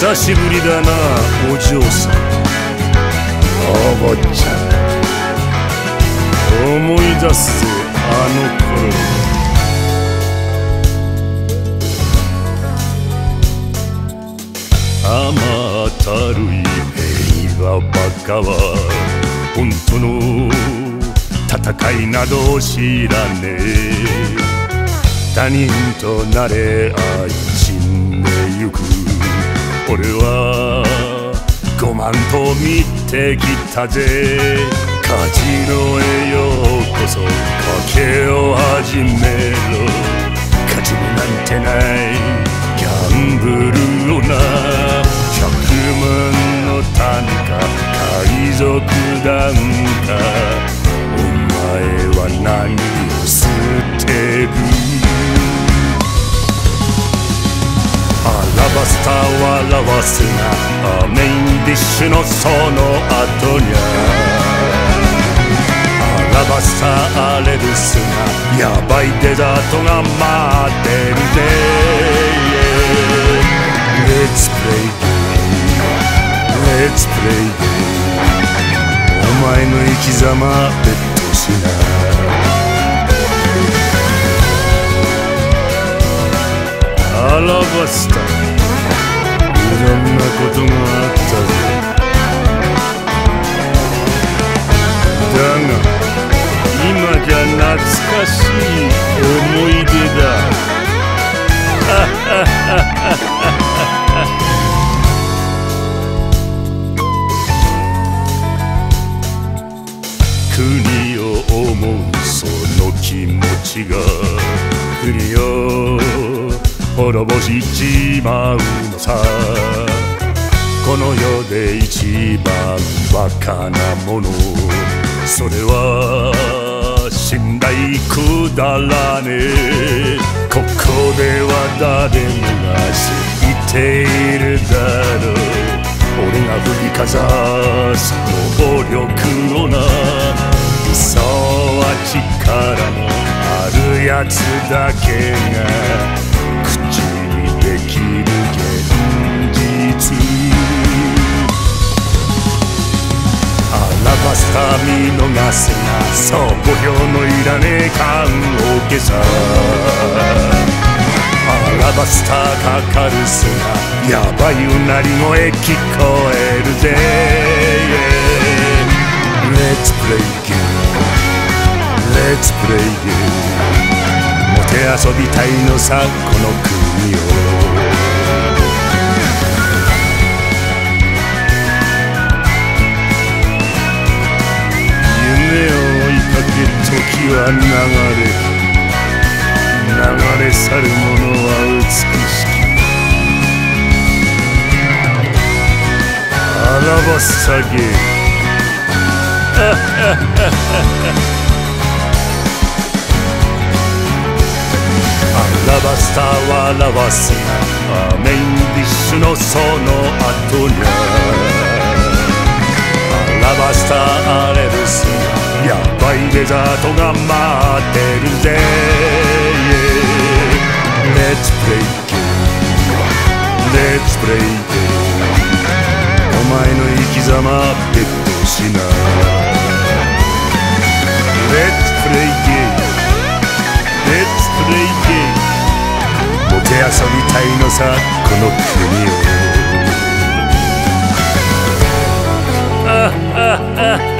久しぶりだなお嬢さん。お坊ちゃん、思い出すぜあの頃。甘ったるい平和ばかは本当の戦いなど知らねえ。他人となれ愛死んでゆく俺はごまんと見てきたぜ。カジノへようこそ賭けを始めろ。勝ち目なんてないギャンブルをな。100万の単価海賊団か。お前は何を捨てる。アラバスタ笑わすなメインディッシュのその後にゃ。アラバスタ荒れるすなヤバいデザートが待ってるぜ。Let's play game Let's play game お前の生き様ベットしな。アラバスタ、いろんなことがあったぜ。だが今じゃ懐かしい思い出だ。国を思うその気持ちが国を滅ぼしちまうのさ。この世で一番バカなものそれは信頼くだらねえ。ここでは誰もが知っているだろう。俺が振りかざす暴力をな。理想は力のあるやつだけが口にできる現実。アラバスタ見逃すな。そう墓標のいらねえ棺桶さ。アラバスタかかるすなヤバいうなり声聞こえるぜ。Let's play game Let's play game もて遊びたいのさこの国を。夢を追いかけ時は流れ去る者は美しき。アラバスタゲーアラバスタ笑わすなメインディッシュのその後にゃ。アラバスタ荒れるすなヤバいデザートが待ってるぜ。Let's play game Let's play game お前の生き様ベットしな。Let's play game Let's play game もて遊びたいのさこの国を。